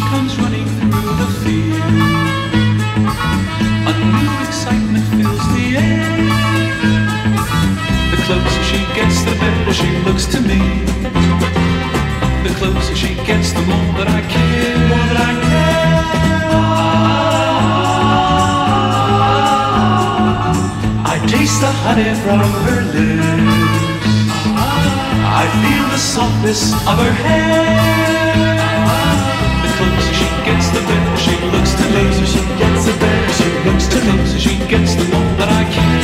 comes running through the field. A new excitement fills the air. The closer she gets, the better she looks to me. The closer she gets, the more that I care. More that I care. I taste the honey from her lips. I feel the softness of her hair. The closer she gets, the better she looks to me. The closer she gets, the better she looks to me. The closer she gets, the more that I care.